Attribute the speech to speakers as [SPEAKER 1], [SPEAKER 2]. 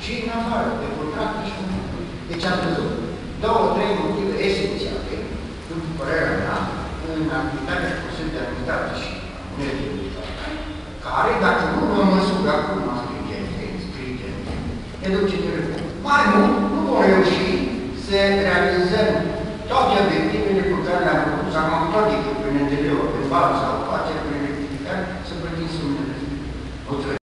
[SPEAKER 1] și în afară, de contracte și în lucru. Deci am văzut două, trei motive esențiale, după părerea mea, în activitatea și Consiliul de Administrație și Nedemnitate, care, dacă nu luăm măsuri acum stringente, ne duce de rău. Mai mult, nu vom reuși să realizăm